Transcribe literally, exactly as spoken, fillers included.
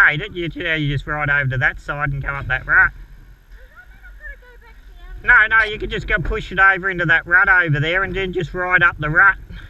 made it, you, you just ride over to that side and come up that rut. No, no, you could just go push it over into that rut over there and then just ride up the rut.